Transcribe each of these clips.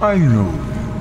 I know.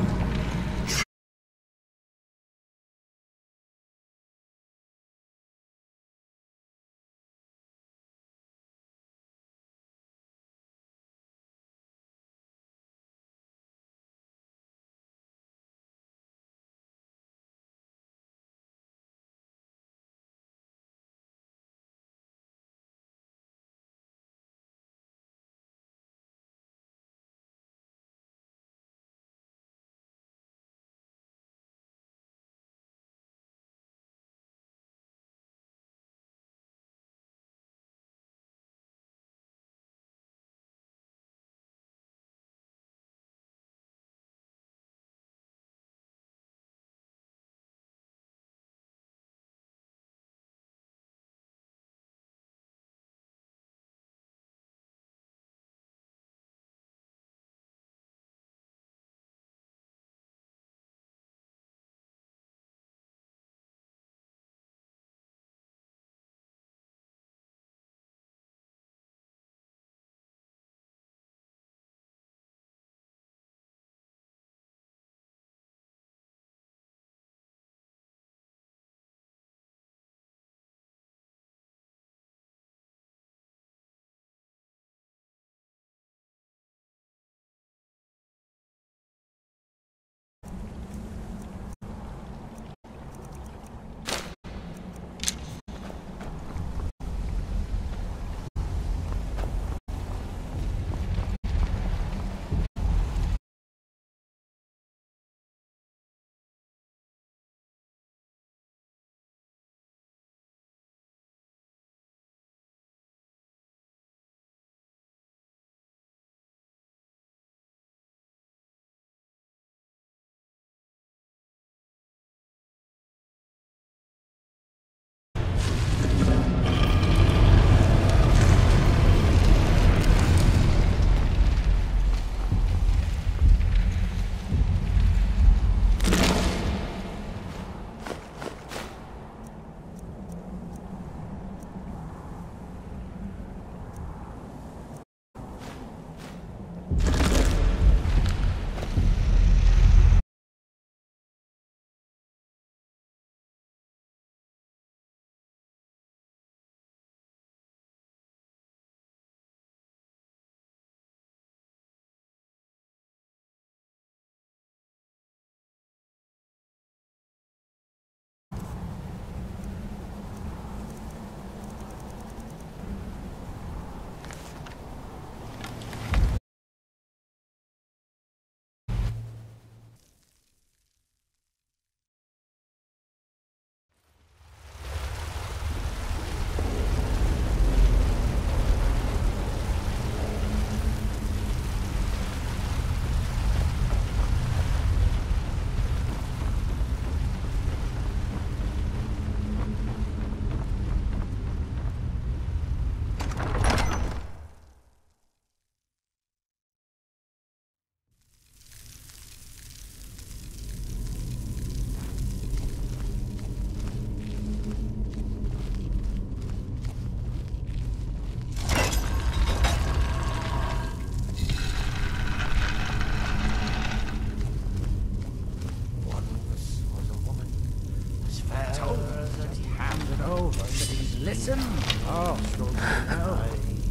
Listen. Oh, sure. No.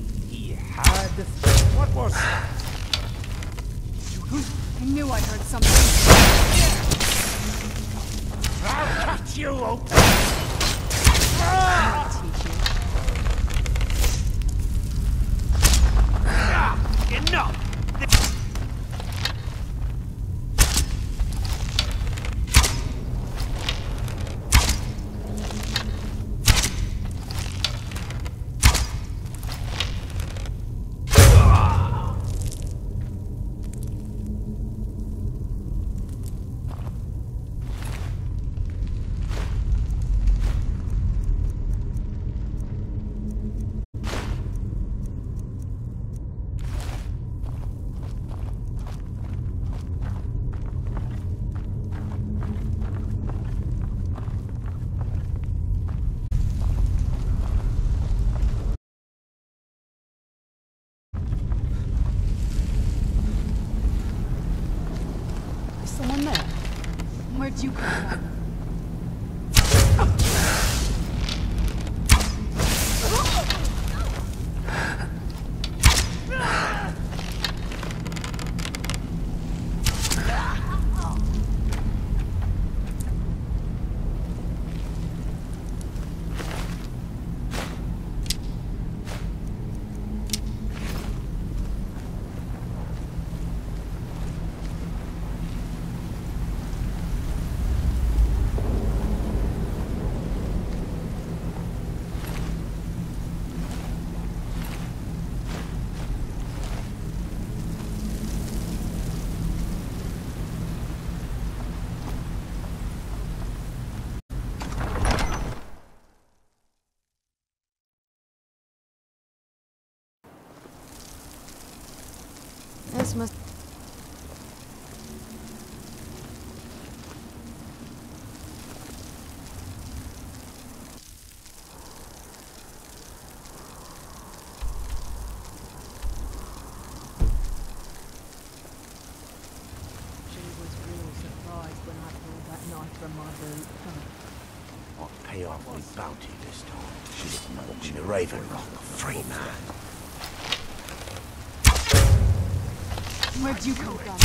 He had. What was that? I knew I heard something. I'll cut you open. I'll teach you. Enough. Where'd you come from? This must... She was real surprised when I pulled that knife from my boot. I'll pay off my bounty this time. She didn't know me the Raven Rock, free man. Where'd you come from?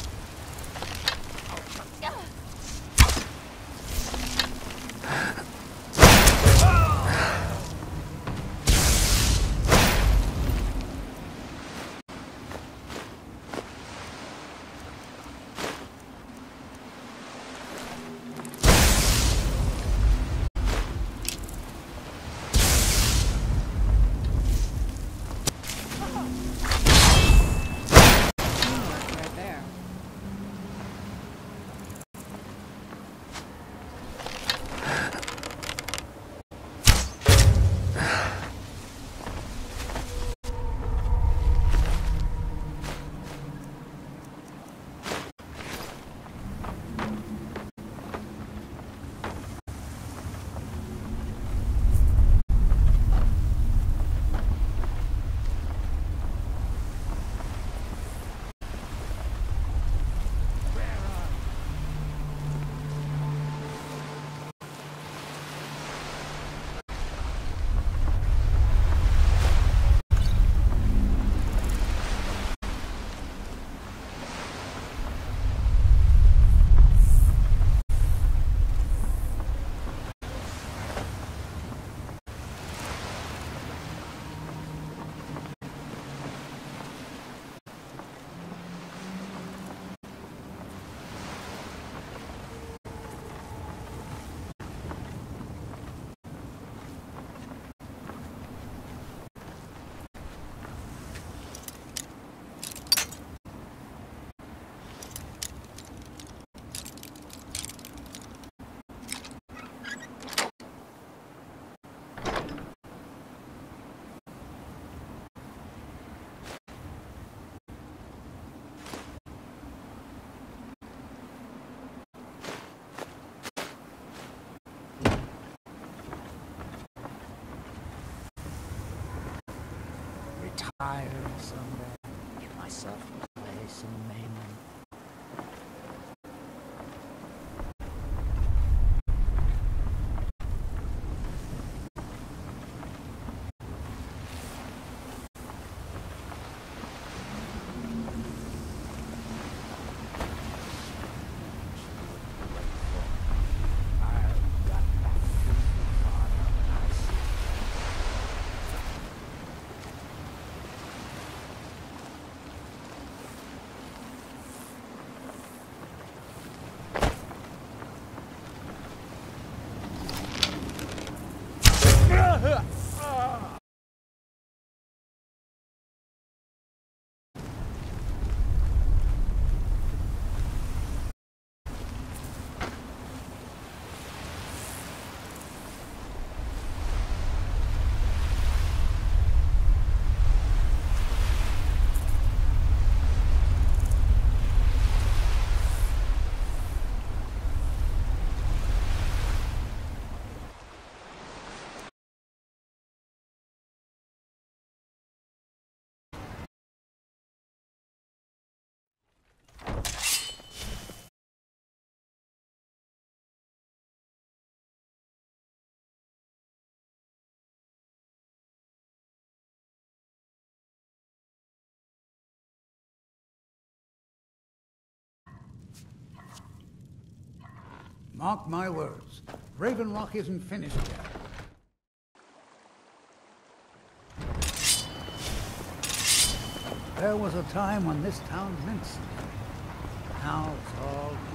Right there. Retire someday. Get myself a place in Mainland. Mark my words. Raven Rock isn't finished yet. There was a time when this town meant something. Now it's all gone.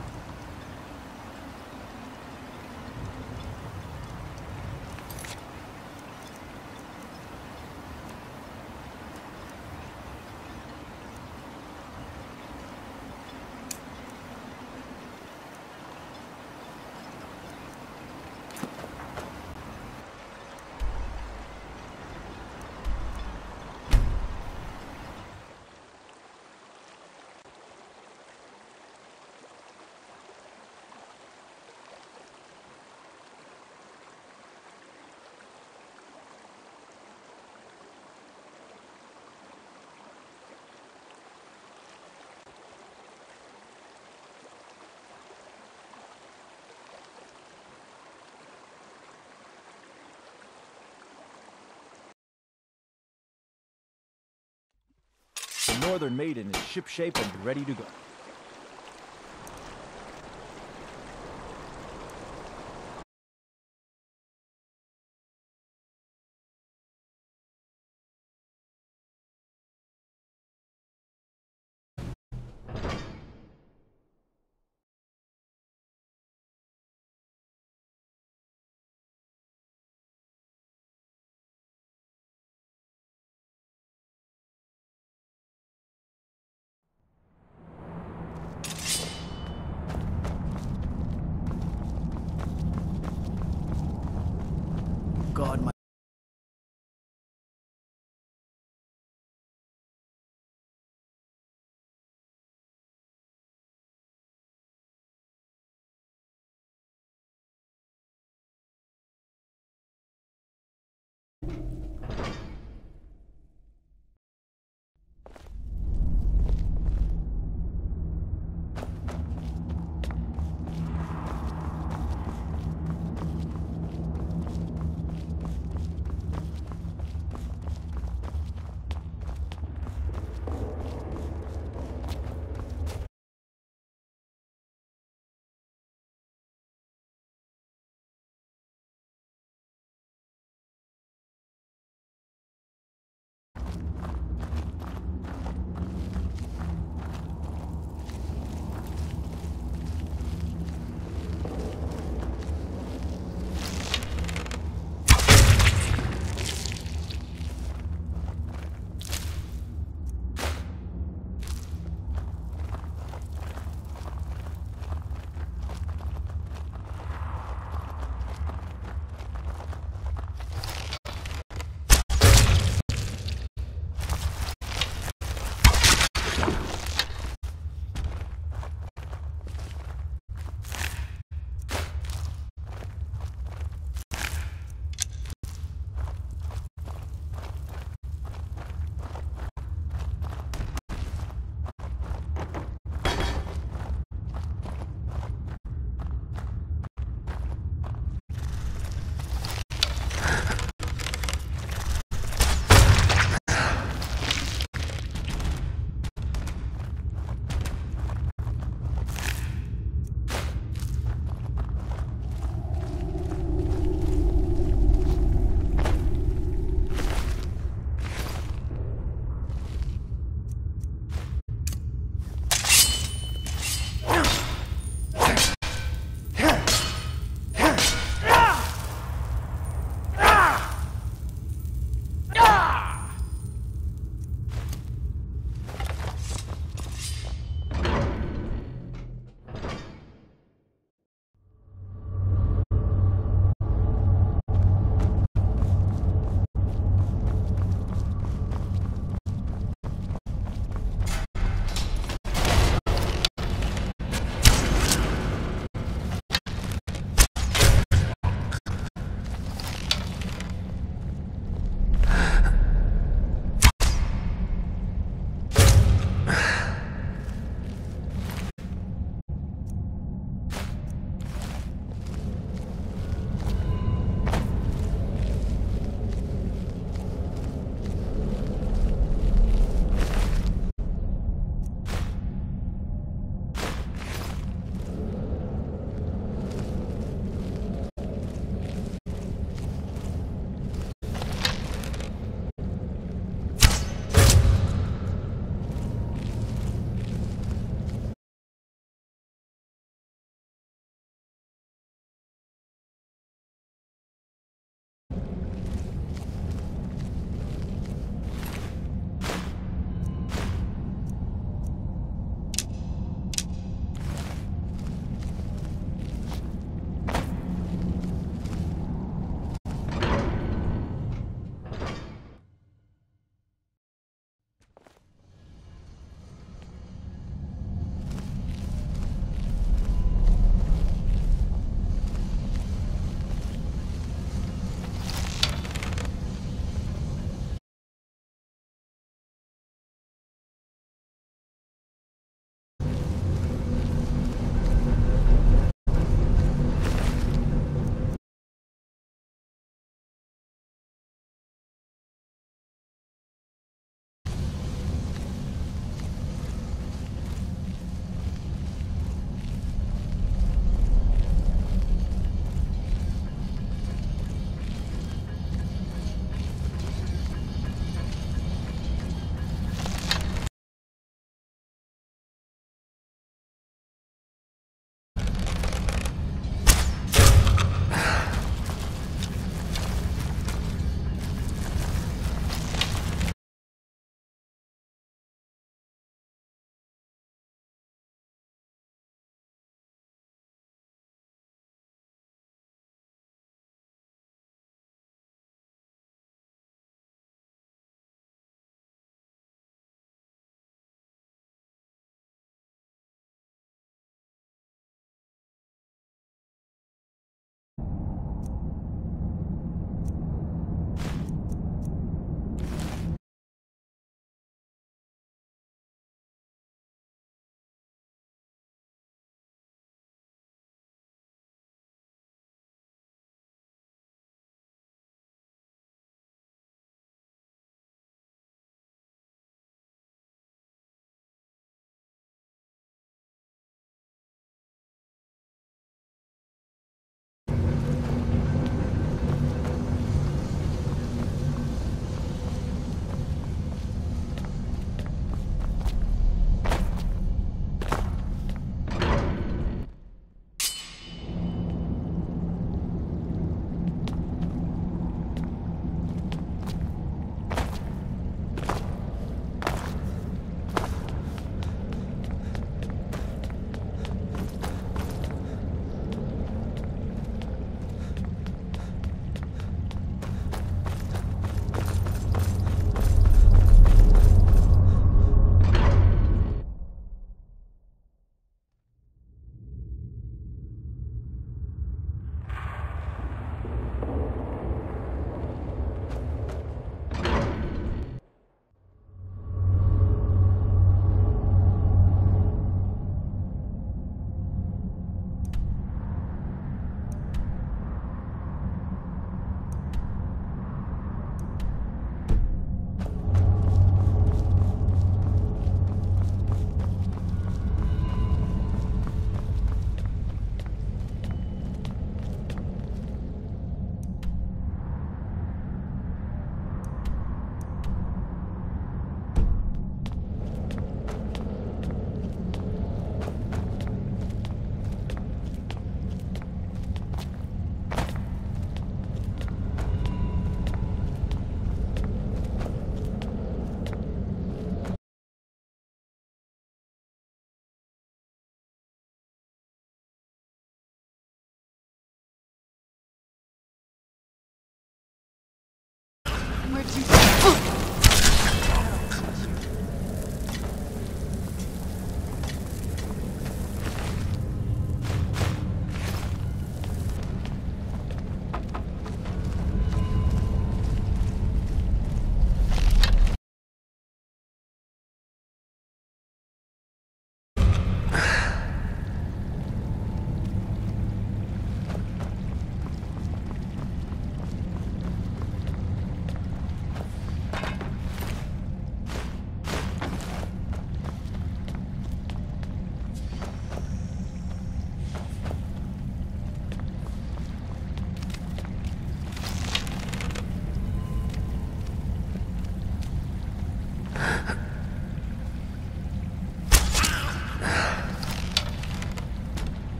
The Northern Maiden is shipshape and ready to go.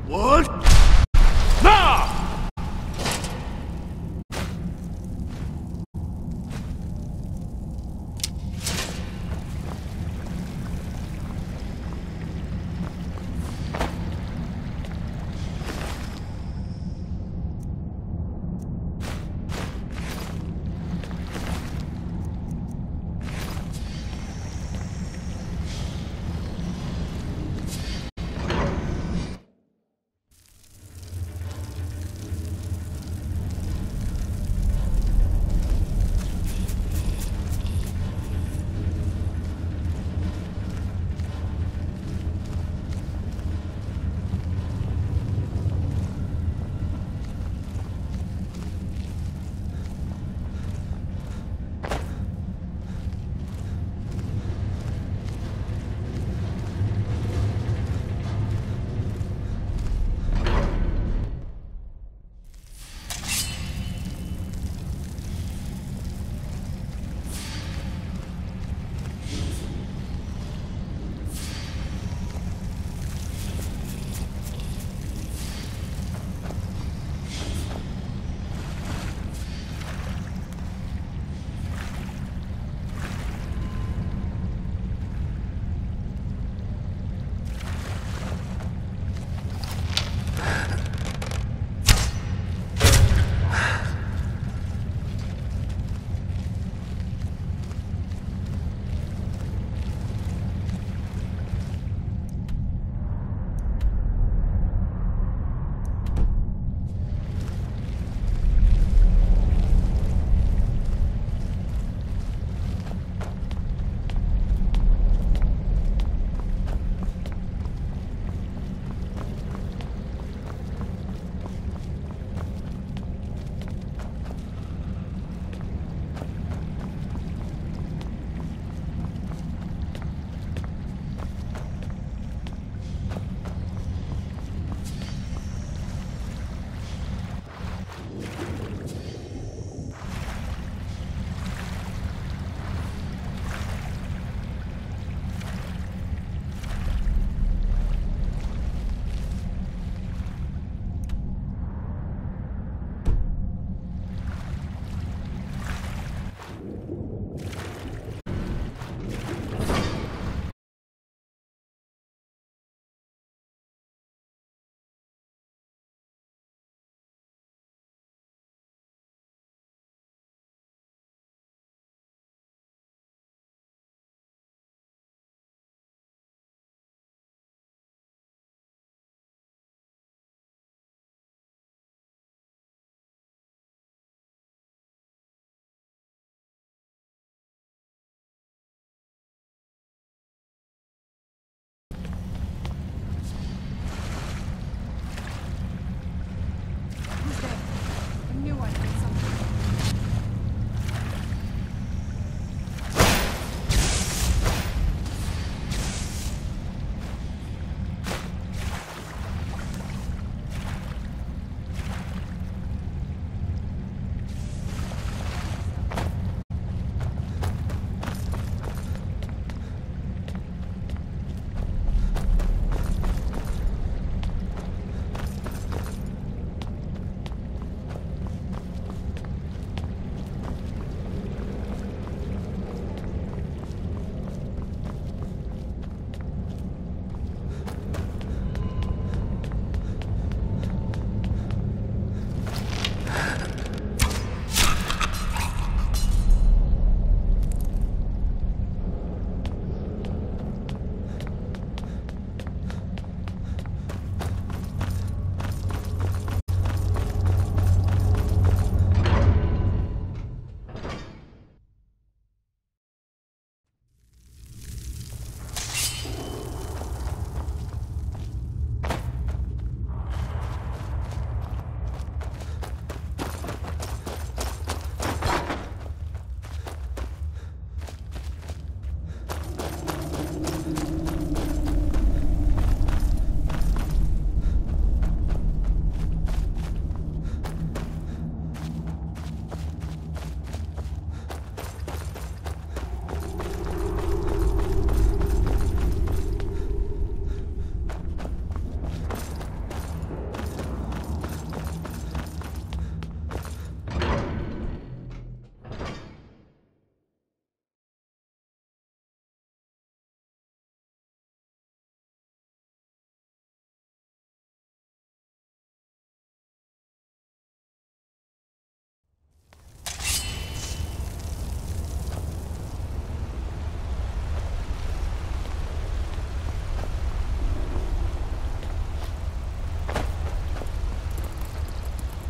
What? Now!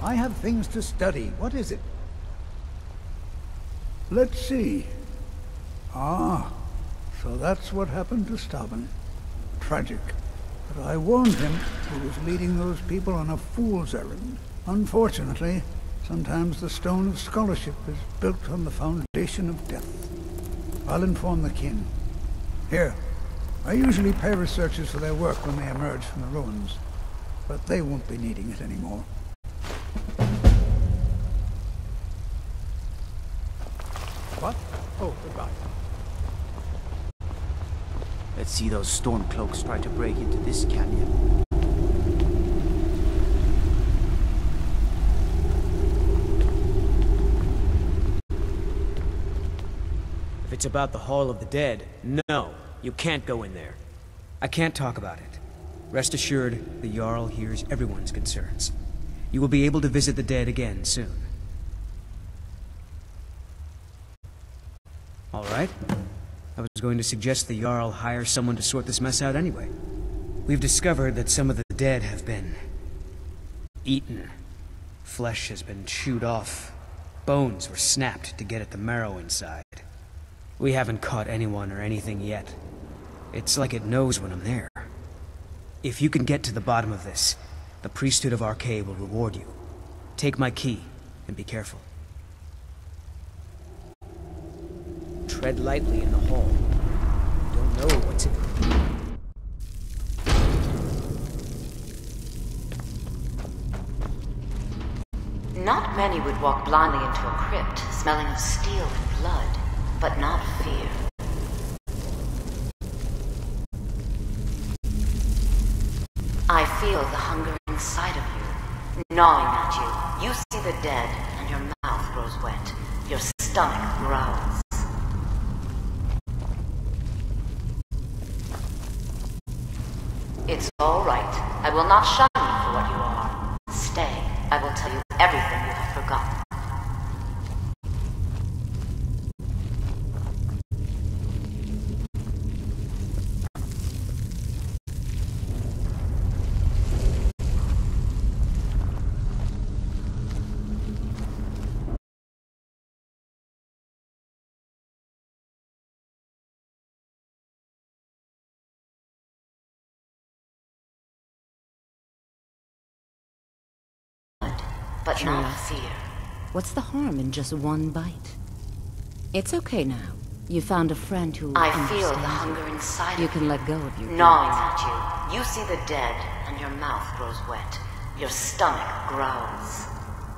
I have things to study. What is it? Let's see. Ah, so that's what happened to Stauben. Tragic. But I warned him he was leading those people on a fool's errand. Unfortunately, sometimes the stone of scholarship is built on the foundation of death. I'll inform the king. Here, I usually pay researchers for their work when they emerge from the ruins, but they won't be needing it anymore. What? Oh, goodbye. Let's see those Stormcloaks try to break into this canyon. If it's about the Hall of the Dead, no, you can't go in there. I can't talk about it. Rest assured, the Jarl hears everyone's concerns. You will be able to visit the dead again soon. All right. I was going to suggest the Jarl hire someone to sort this mess out anyway. We've discovered that some of the dead have been eaten. Flesh has been chewed off. Bones were snapped to get at the marrow inside. We haven't caught anyone or anything yet. It's like it knows when I'm there. If you can get to the bottom of this, the priesthood of Arkay will reward you. Take my key, and be careful. Tread lightly in the hall. You don't know what's in it. Not many would walk blindly into a crypt, smelling of steel and blood, but not fear. I feel the hunger inside of you, gnawing at you. You see the dead, and your mouth grows wet. Your stomach growls. It's all right. I will not shun you for what you are. Stay. I will tell you everything you have forgotten. But not fear. What's the harm in just one bite? It's okay now. You found a friend who I feel understands the hunger inside you of can let go of your gnawing guilt. at you. You see the dead, and your mouth grows wet. Your stomach growls.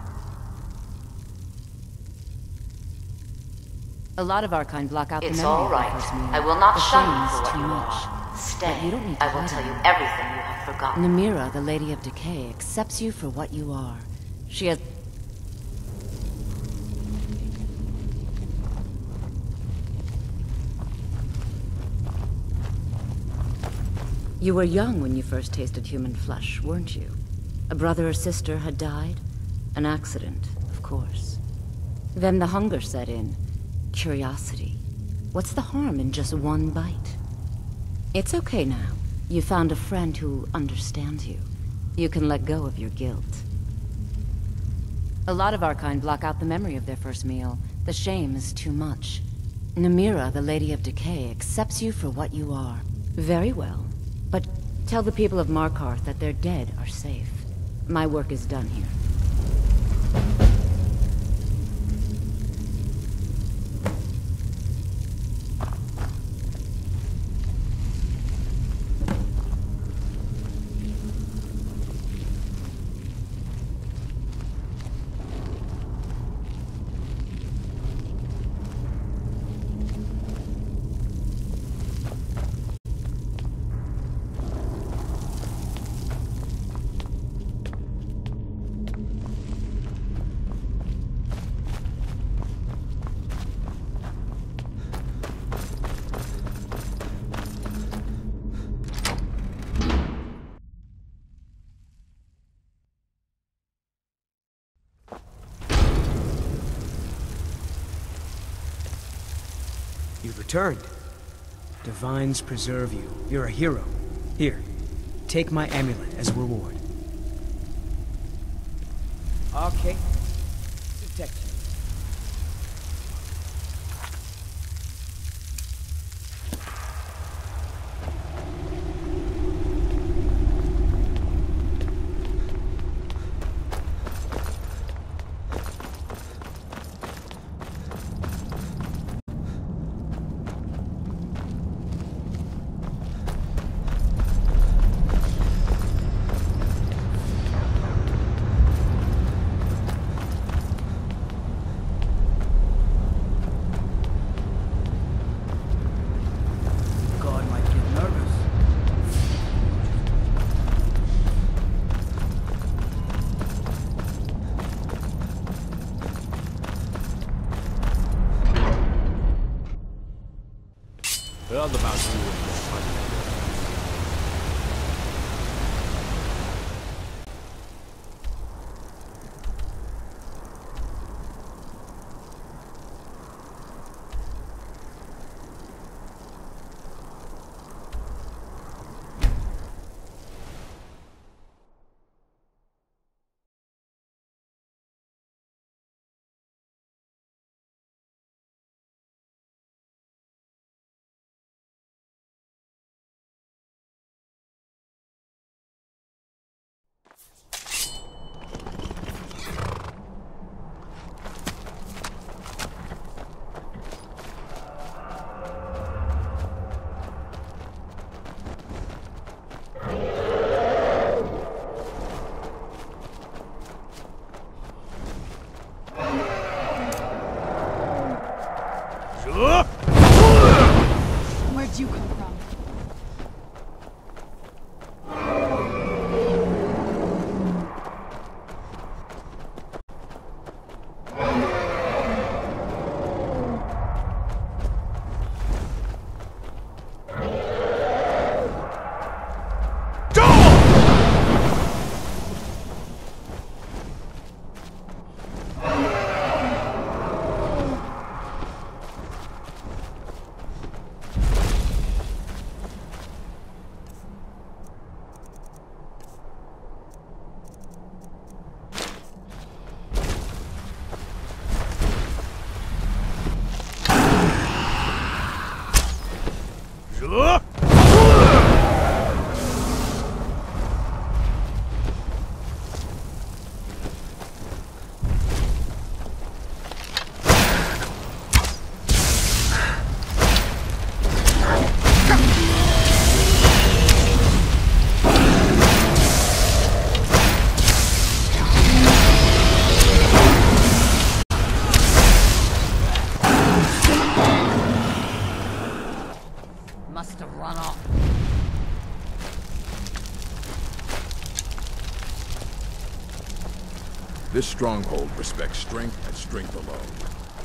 A lot of our kind block out the It's memory all of the right. first meal. I will not The shun shame you is for what too you much. are. But Stay. you don't need to I will let tell you him. everything you have forgotten. Namira, the Lady of Decay, accepts you for what you are. She has... You were young when you first tasted human flesh, weren't you? A brother or sister had died? An accident, of course. Then the hunger set in. Curiosity. What's the harm in just one bite? It's okay now. You found a friend who understands you. You can let go of your guilt. A lot of our kind block out the memory of their first meal. The shame is too much. Namira, the Lady of Decay, accepts you for what you are. Very well. But tell the people of Markarth that their dead are safe. My work is done here. You've returned. Divines preserve you. You're a hero. Here, take my amulet as a reward. Okay. Detect you. God might get nervous. Well, the bounty will Where'd you come from? Must have run off. This stronghold respects strength and strength alone.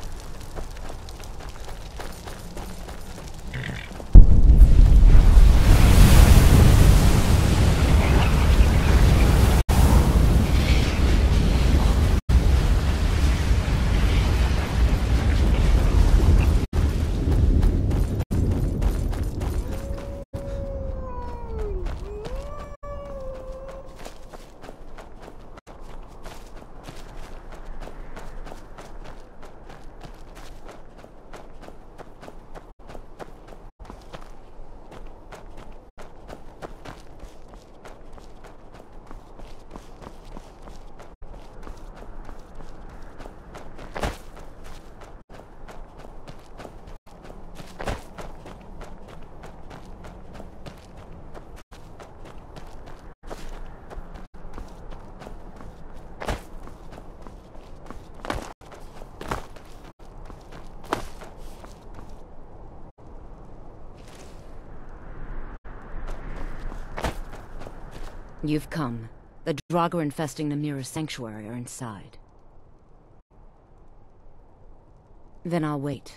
You've come. The Draugr infesting Namira's sanctuary are inside. Then I'll wait.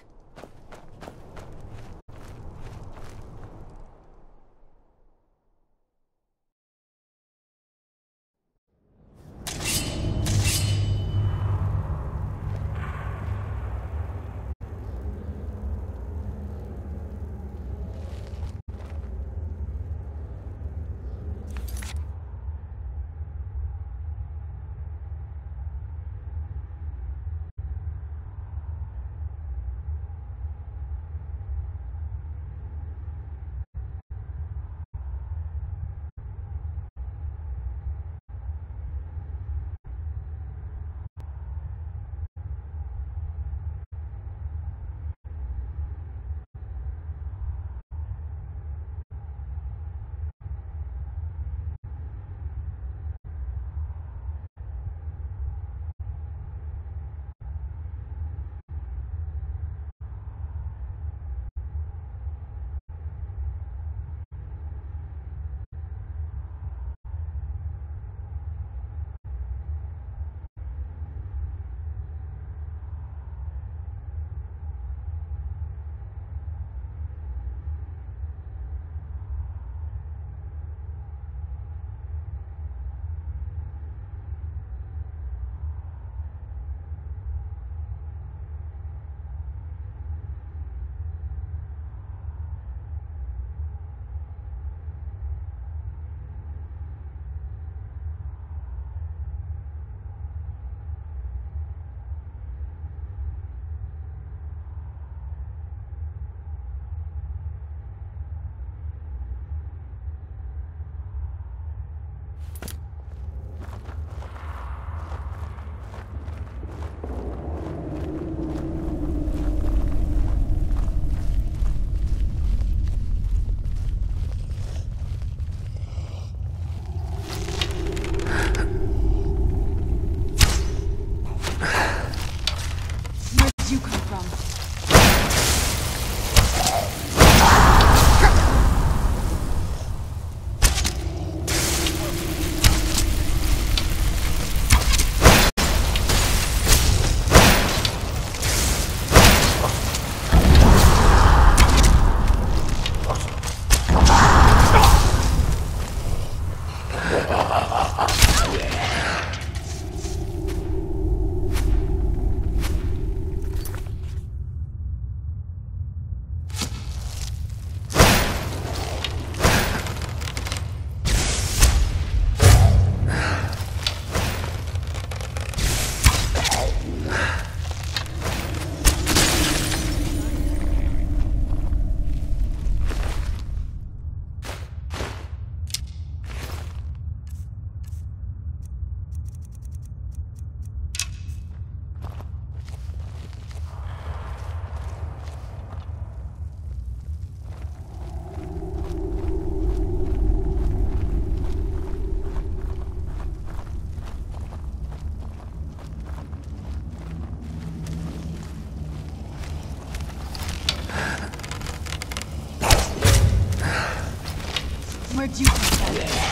Where'd you come from?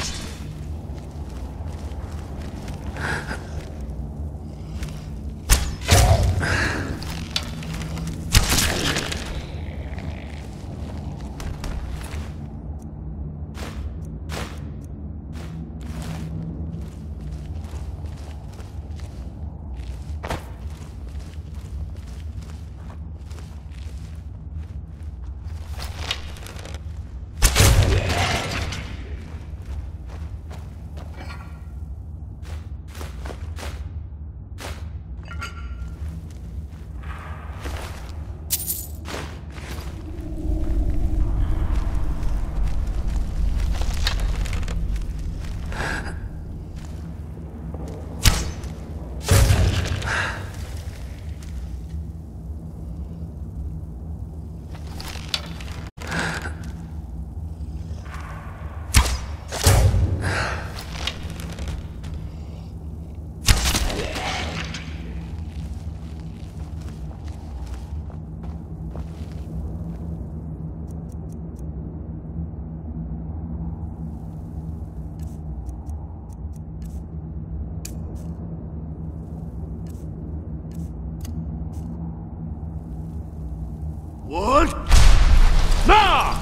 What? Nah!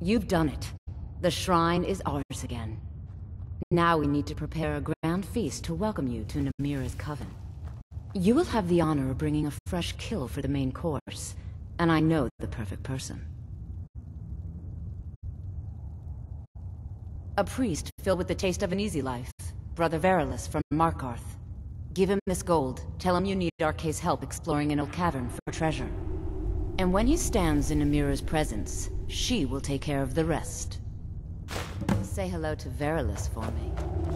You've done it. The shrine is ours again. Now we need to prepare a grand feast to welcome you to Namira's coven. You will have the honor of bringing a fresh kill for the main course, and I know the perfect person. A priest filled with the taste of an easy life, Brother Verilus from Markarth. Give him this gold, tell him you need Arkay's help exploring an old cavern for treasure. And when he stands in Namira's presence, she will take care of the rest. Say hello to Verilus for me.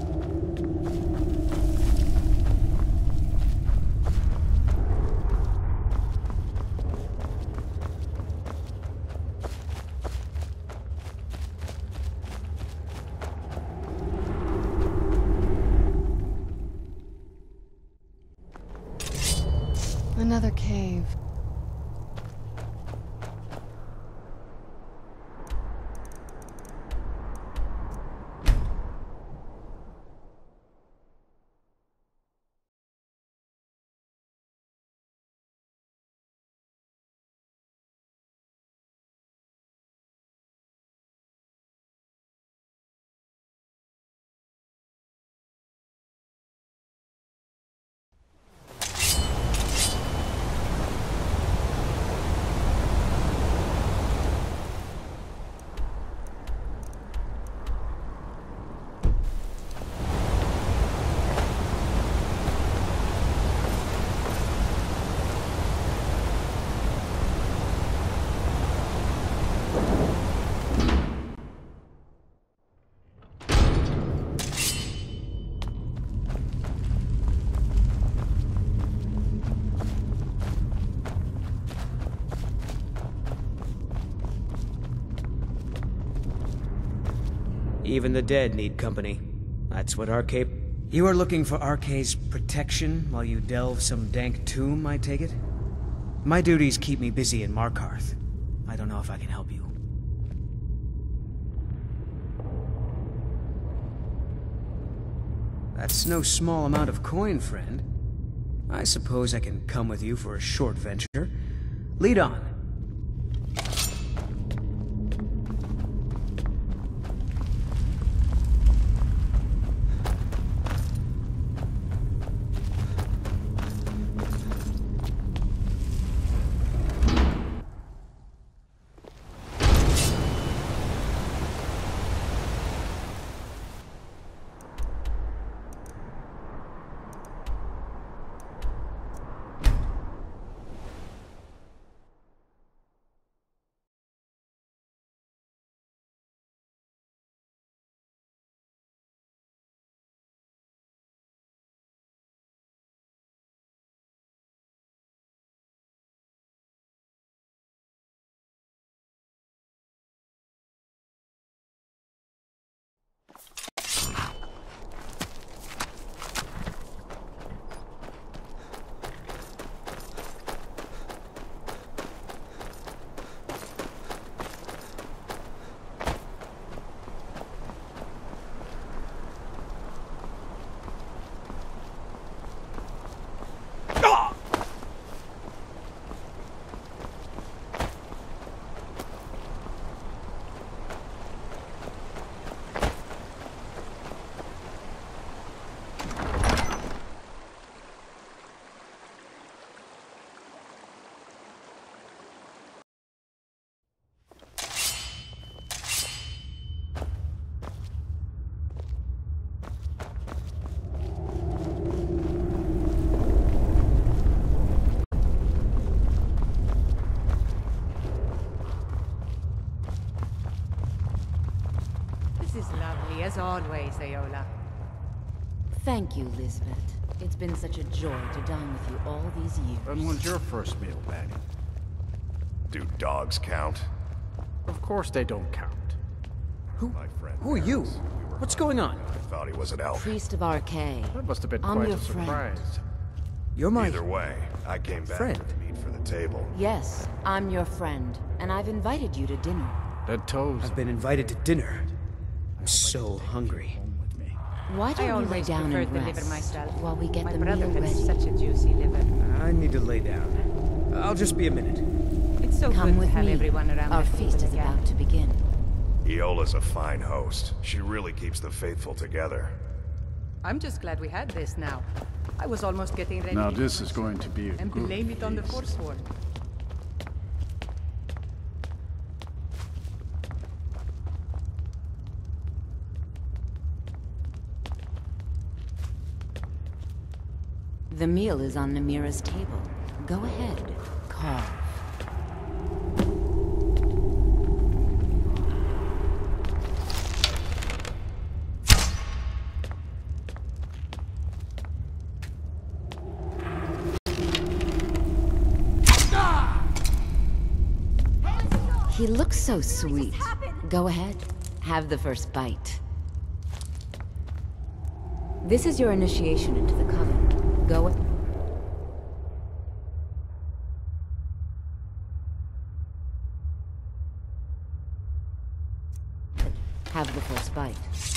Another cave. Even the dead need company. That's what Arkay... You are looking for Arkay's protection while you delve some dank tomb, I take it? My duties keep me busy in Markarth. I don't know if I can help you. That's no small amount of coin, friend. I suppose I can come with you for a short venture. Lead on. This is lovely, as always, Ayola. Thank you, Lisbeth. It's been such a joy to dine with you all these years. When was your first meal, Maggie? Do dogs count? Of course they don't count. My friend. Who are you? Paris. We were What's going on? I thought he was an elf. Priest of Arkay. That must have been I'm quite your a surprise. You're my... Either way, I came back friend. with the meat for the table. Yes, I'm your friend, and I've invited you to dinner. Dead toes. I've been invited to dinner. I'm so hungry. Why I don't you lay always down preferred and the rest liver myself. while we get My the brother meal had ready? such a juicy liver. I need to lay down. I'll just be a minute. It's so Come good with to have me. everyone around Our the feast table is again. about to begin. Iola's a fine host. She really keeps the faithful together. I'm just glad we had this now. I was almost getting ready Now to this is going to be a and good blame it on the feast. Forsworn. The meal is on Namira's table. Go ahead, carve. He looks so sweet. Go ahead, have the first bite. This is your initiation into the Coven. Go ahead. Have the first bite.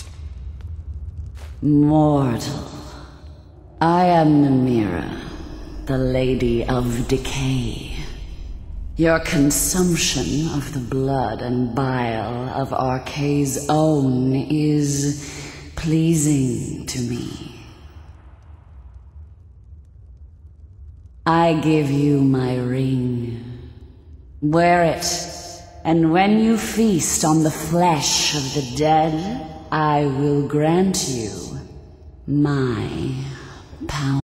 Mortal, I am Namira, the Lady of Decay. Your consumption of the blood and bile of Arkay's own is pleasing to me. I give you my ring. Wear it, and when you feast on the flesh of the dead, I will grant you my power.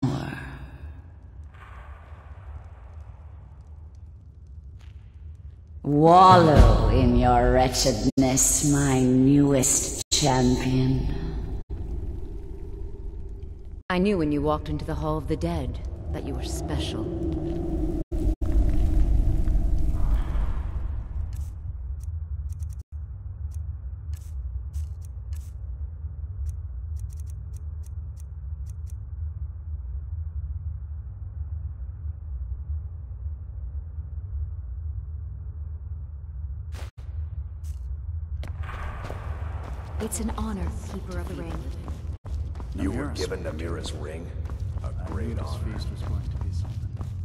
Wallow in your wretchedness, my newest champion. I knew when you walked into the Hall of the Dead that you were special. It's an honor, Keeper of the Ring. You were given Namira's ring? A great honor. This feast was going to be something.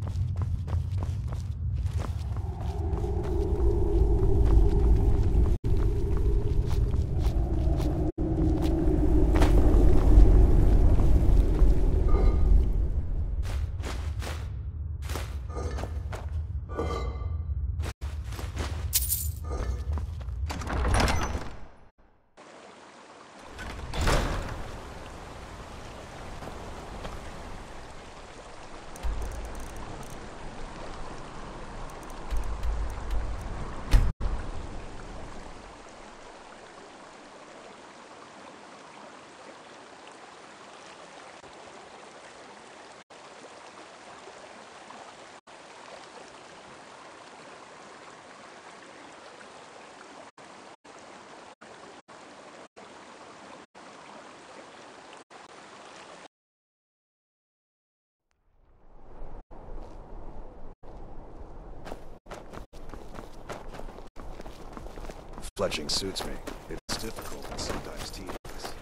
Fletching suits me. It's difficult and sometimes tedious.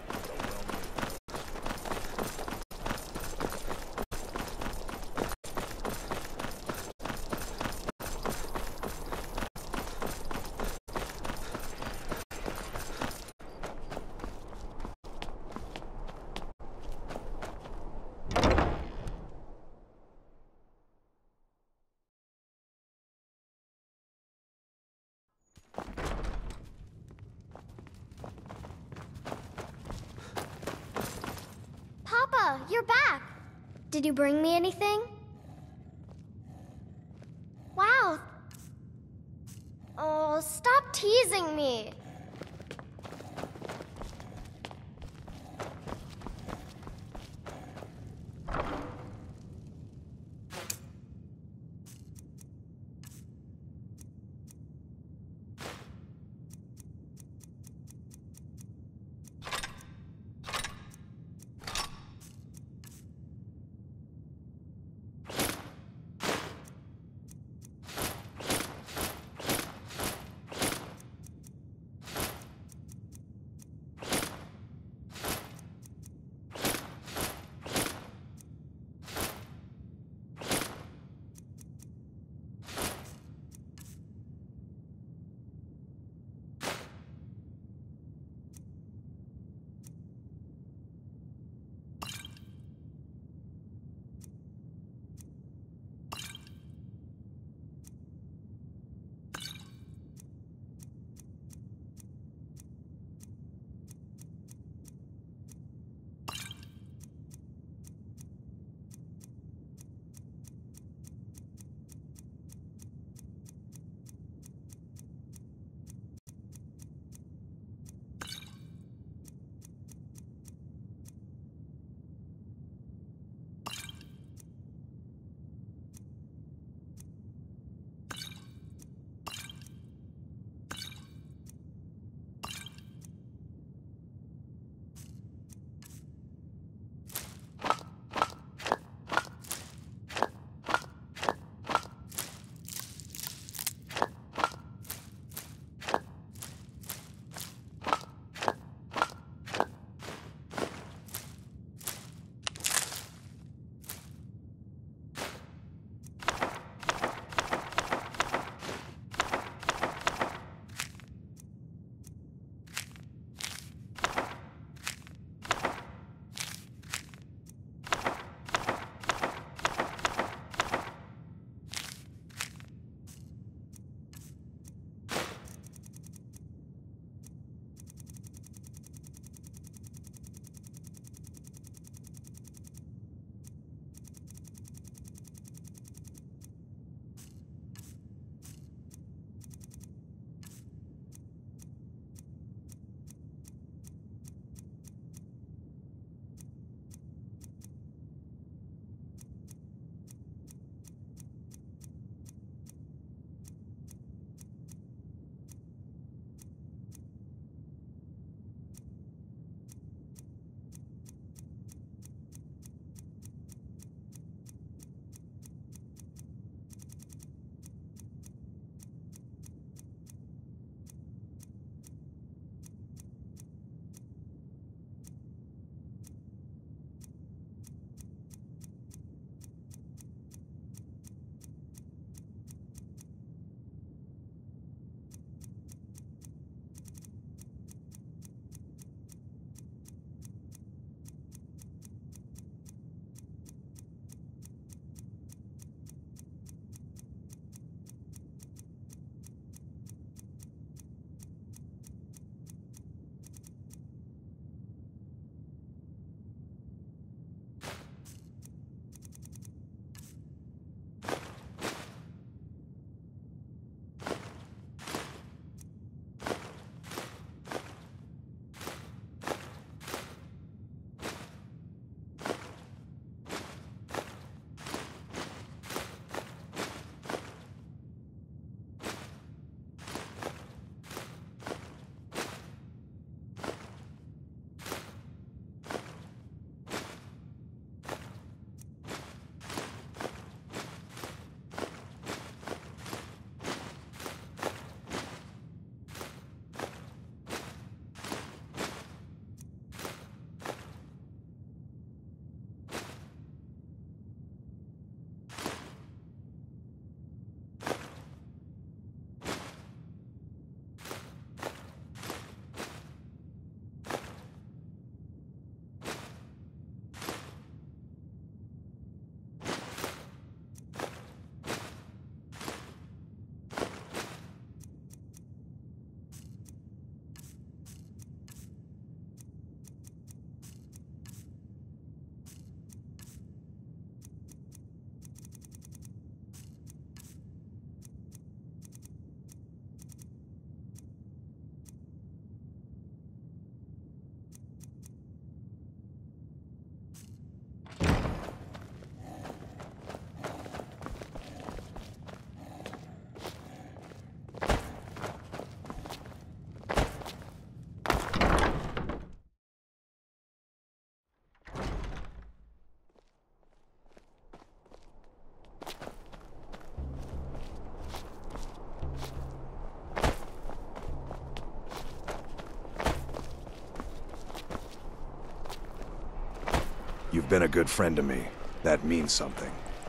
Papa, you're back! Did you bring me anything? Wow. Oh, stop teasing me. You've been a good friend to me. That means something.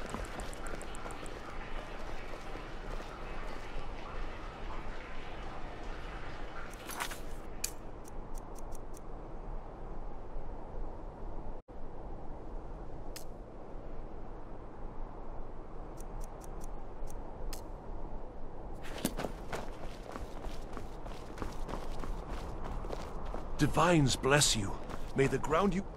Divines bless you. May the ground you...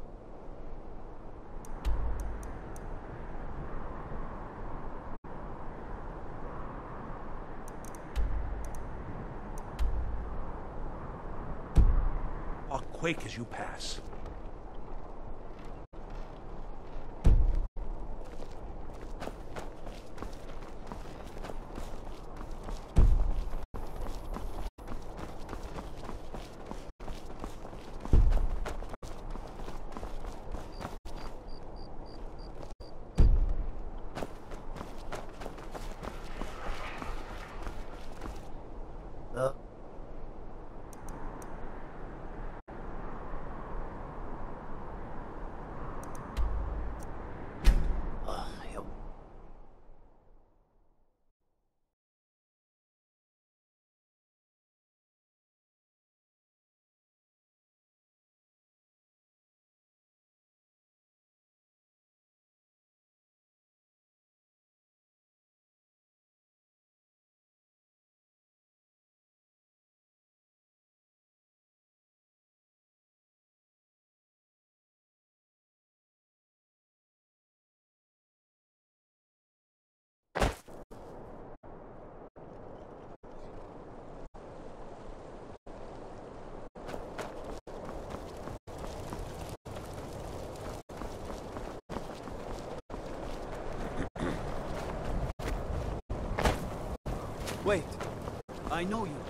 quake as you pass. Wait, I know you.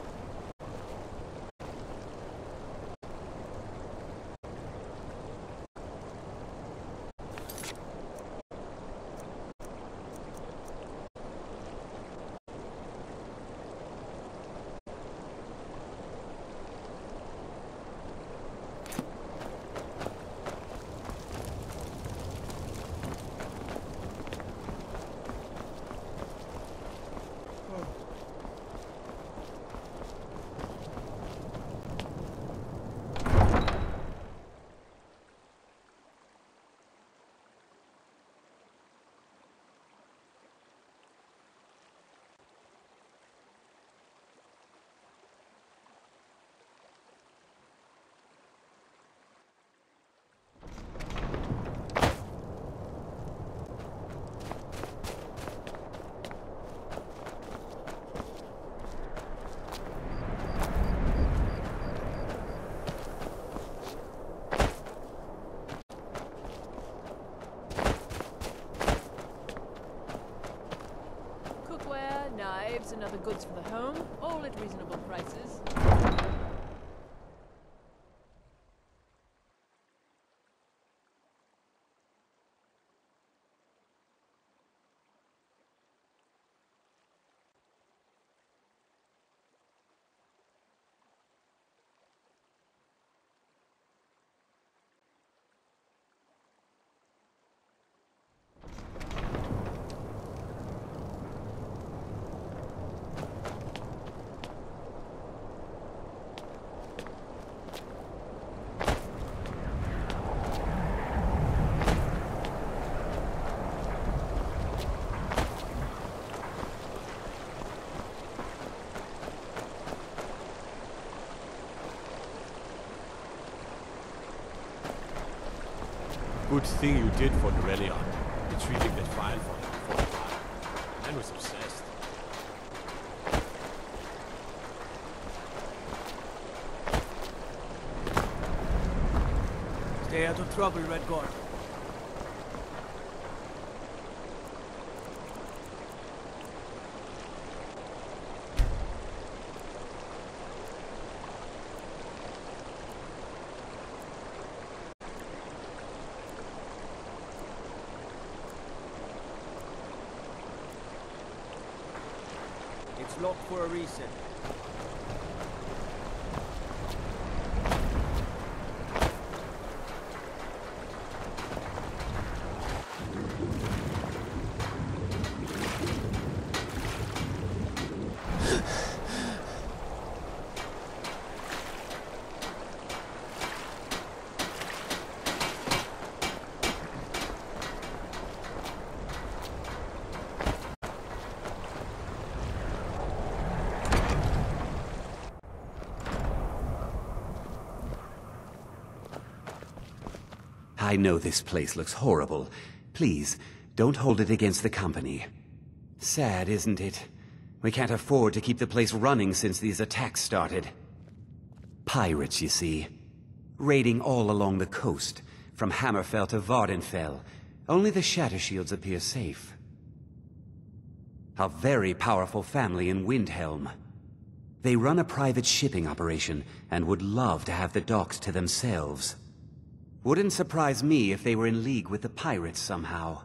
Knives and other goods for the home, all at reasonable prices. Good thing you did for Norelion, retrieving that file for him before the fire. Man was obsessed. Stay out of trouble, Redguard. It's locked for a reason. I know this place looks horrible. Please, don't hold it against the company. Sad, isn't it? We can't afford to keep the place running since these attacks started. Pirates, you see. Raiding all along the coast, from Hammerfell to Vardenfell. Only the Shattershields appear safe. A very powerful family in Windhelm. They run a private shipping operation and would love to have the docks to themselves. Wouldn't surprise me if they were in league with the pirates somehow.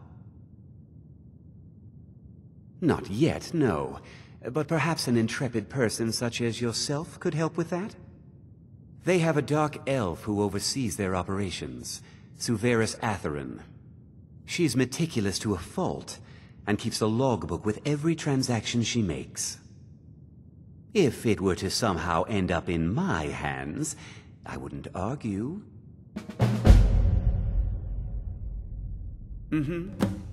Not yet, no. But perhaps an intrepid person such as yourself could help with that? They have a dark elf who oversees their operations, Suveris Atherin. She's meticulous to a fault, and keeps a logbook with every transaction she makes. If it were to somehow end up in my hands, I wouldn't argue. Mm-hmm.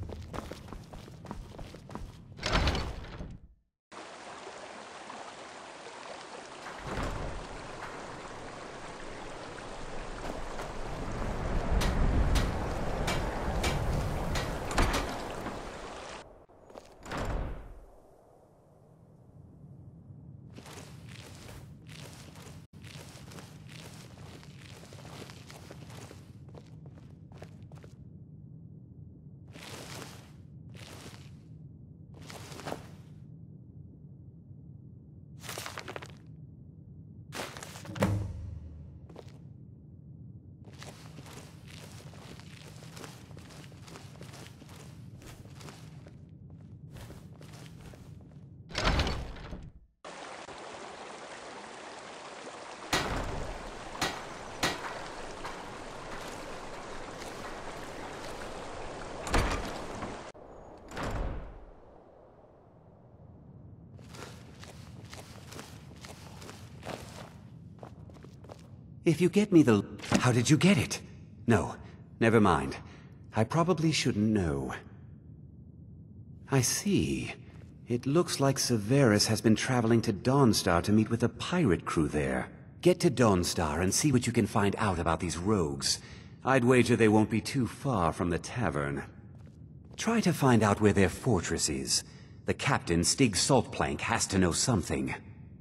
If you get me the... How did you get it? No, never mind. I probably shouldn't know. I see. It looks like Severus has been traveling to Dawnstar to meet with a pirate crew there. Get to Dawnstar and see what you can find out about these rogues. I'd wager they won't be too far from the tavern. Try to find out where their fortress is. The captain, Stig Saltplank, has to know something.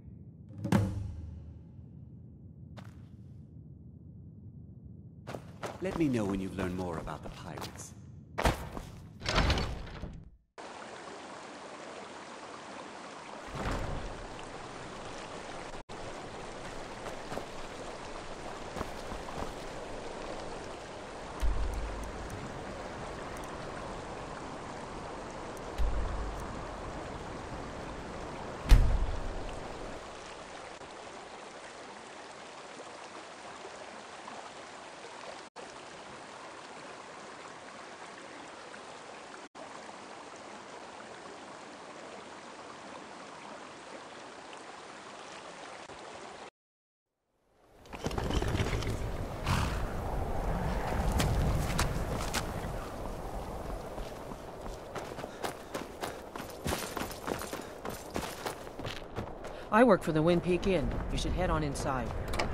Let me know when you've learned more about the pirates. I work for the Wind Peak Inn. You should head on inside.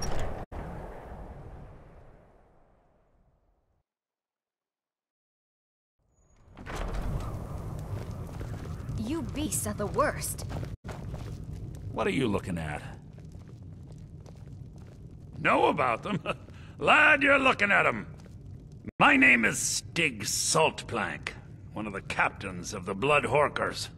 You beasts are the worst. What are you looking at? Know about them? Lad, you're looking at them. My name is Stig Saltplank, one of the captains of the Blood Horkers.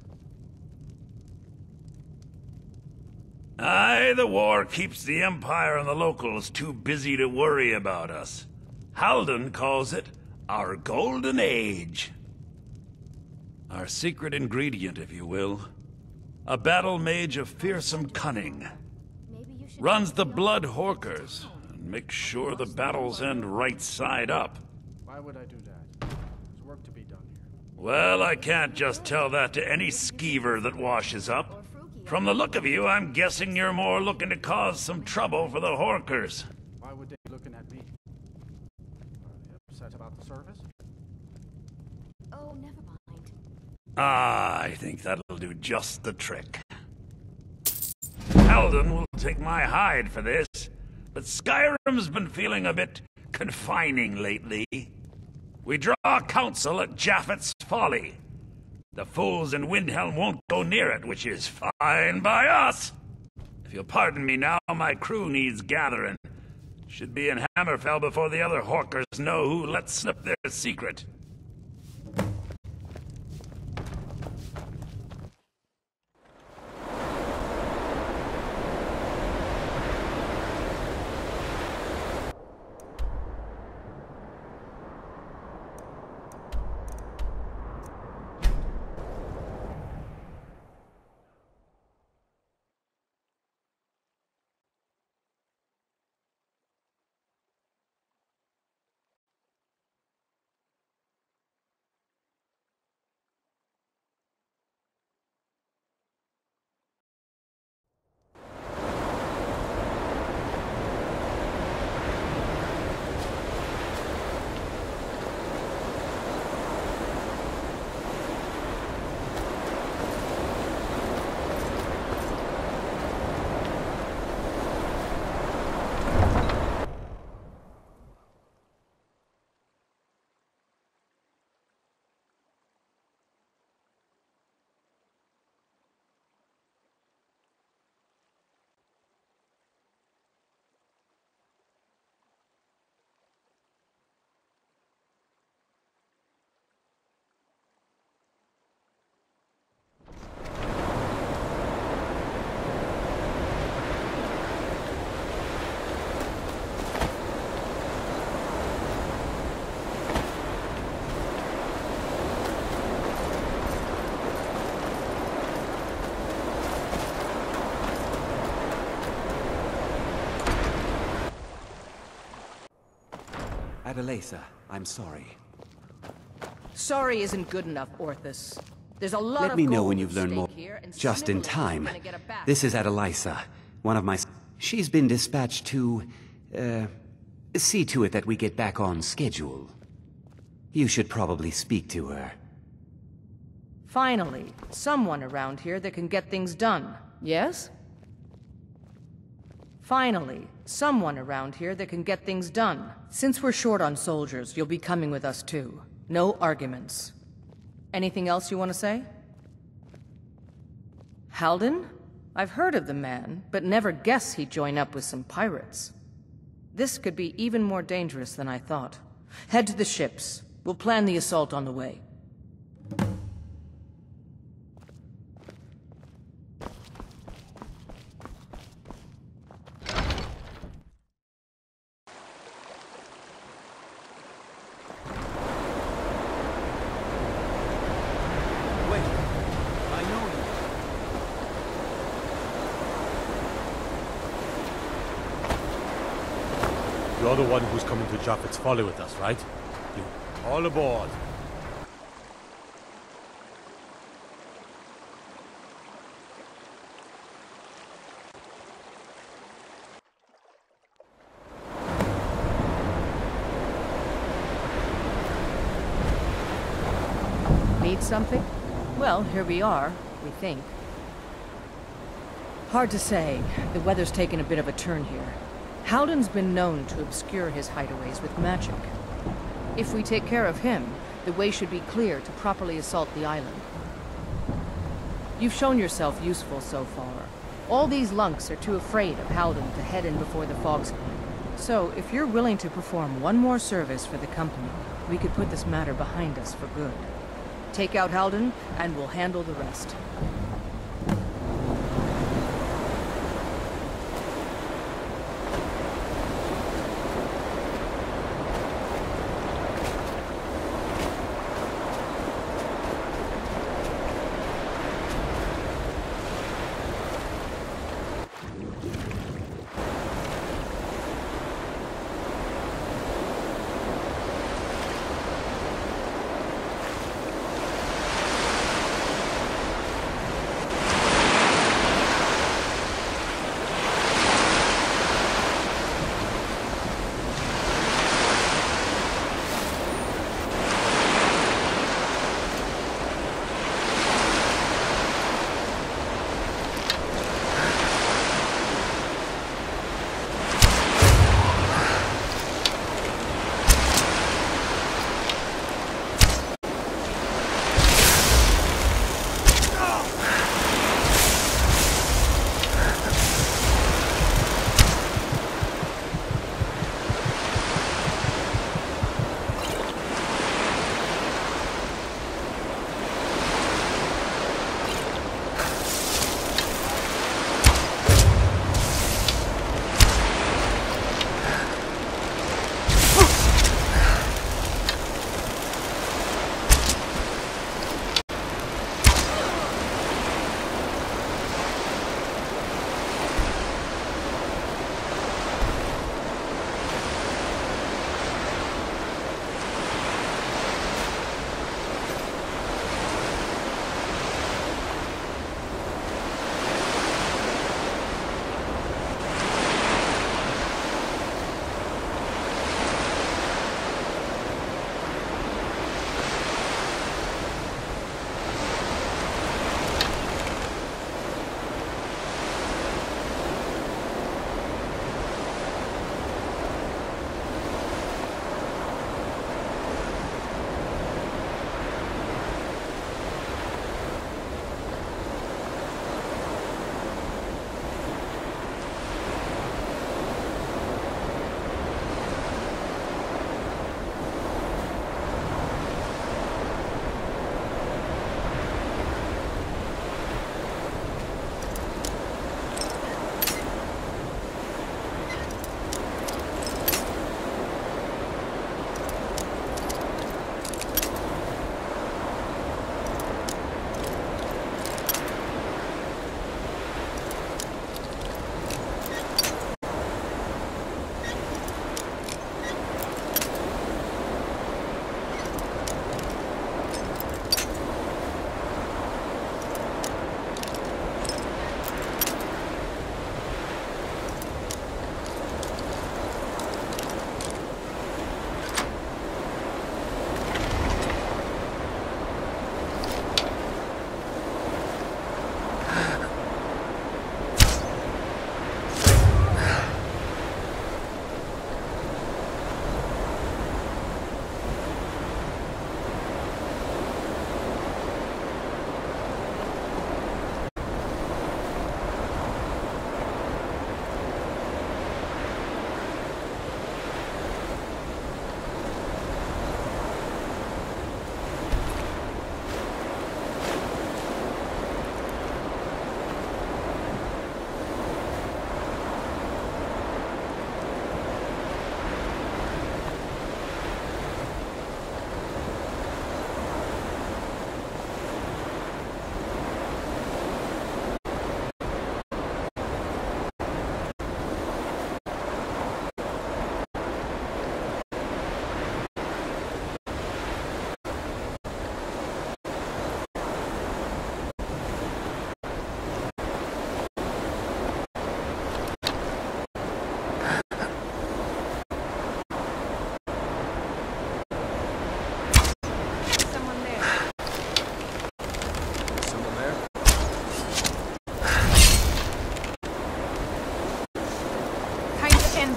Aye, the war keeps the Empire and the locals too busy to worry about us. Halden calls it our Golden Age. Our secret ingredient, if you will. A battle mage of fearsome cunning. Runs the Blood Horkers, and makes sure the battles end right side up. Why would I do that? There's work to be done here. Well, I can't just tell that to any skeever that washes up. From the look of you, I'm guessing you're more looking to cause some trouble for the Horkers. Why would they be looking at me? Are they upset about the service? Oh, never mind. Ah, I think that'll do just the trick. Halden will take my hide for this, but Skyrim's been feeling a bit confining lately. We draw counsel at Japhet's Folly. The fools in Windhelm won't go near it, which is fine by us. If you'll pardon me now, my crew needs gathering. Should be in Hammerfell before the other Hawkers know who let slip their secret. Adelaisa, I'm sorry. Sorry isn't good enough, Orthus. There's a lot Let of me know gold when at you've learned stake more. here, and Just in Sniveling is time. gonna get it back. This is Adelaisa, one of my... She's been dispatched to... see to it that we get back on schedule. You should probably speak to her. Finally, someone around here that can get things done, yes? Finally, someone around here that can get things done. Since we're short on soldiers, you'll be coming with us too. No arguments. Anything else you want to say? Halden? I've heard of the man, but never guessed he'd join up with some pirates. This could be even more dangerous than I thought. Head to the ships. We'll plan the assault on the way. You're the one who's coming to Japhet's Folly with us, right? You, all aboard. Need something? Well, here we are, we think. Hard to say. The weather's taken a bit of a turn here. Halden's been known to obscure his hideaways with magic. If we take care of him, the way should be clear to properly assault the island. You've shown yourself useful so far. All these lunks are too afraid of Halden to head in before the fog's clear. So, if you're willing to perform one more service for the company, we could put this matter behind us for good. Take out Halden, and we'll handle the rest.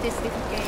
this little game.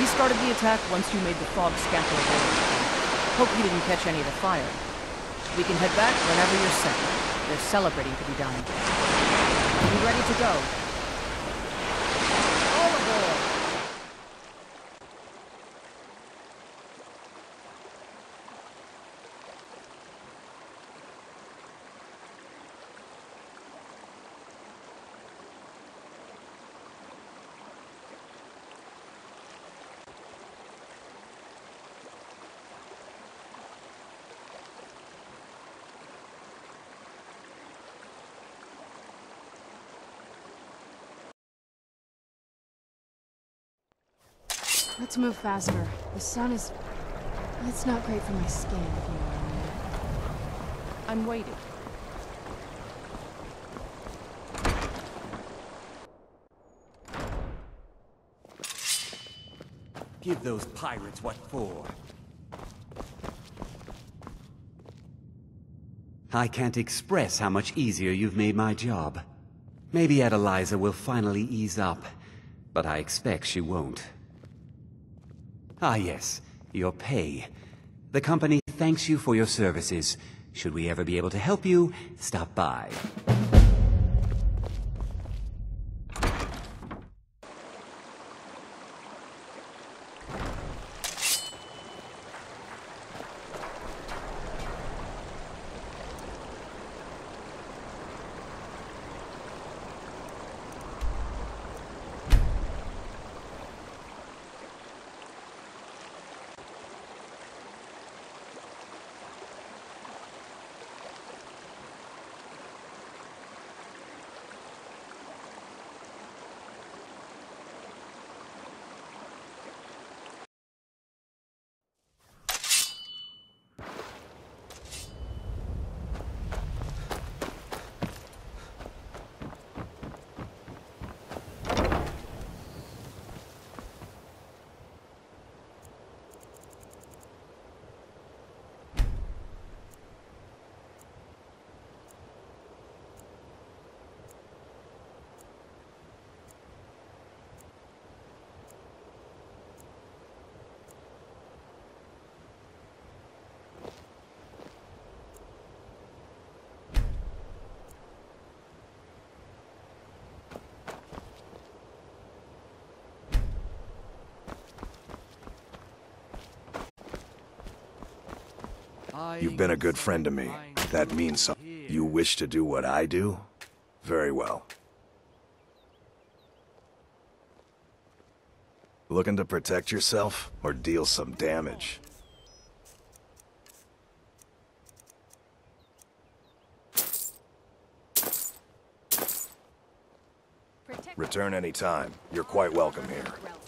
started the attack once you made the fog scatter away. Hope you didn't catch any of the fire. We can head back whenever you're set. There's celebrating to be done. Are you ready to go? All aboard! Let's move faster. The sun is... It's not great for my skin, if you know what I mean. I'm waiting. Give those pirates what for. I can't express how much easier you've made my job. Maybe Adeliza will finally ease up, but I expect she won't. Ah yes, your pay. The company thanks you for your services. Should we ever be able to help you, stop by. You've been a good friend to me. That means something. You wish to do what I do? Very well. Looking to protect yourself or deal some damage? Return anytime. You're quite welcome here.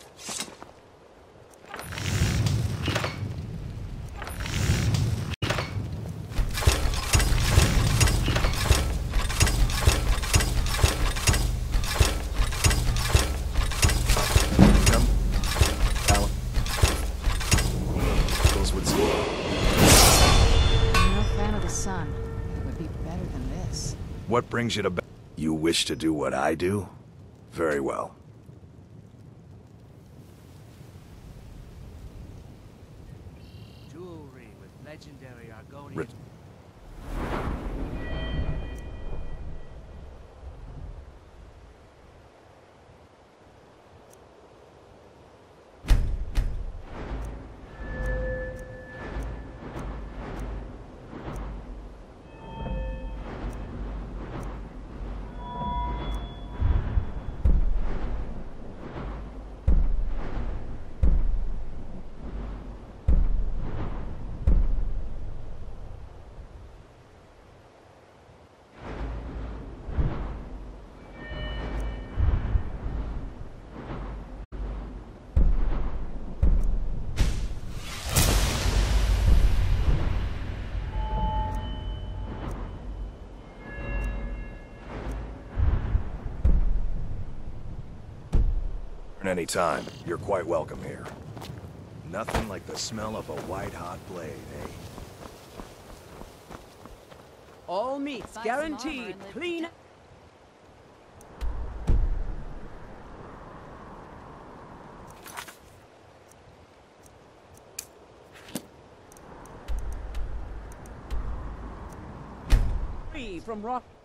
What brings you to... You wish to do what I do? Very well. Jewelry with legendary Argonian... Anytime. You're quite welcome here. Nothing like the smell of a white-hot blade, eh? All meats guaranteed clean. free from rock...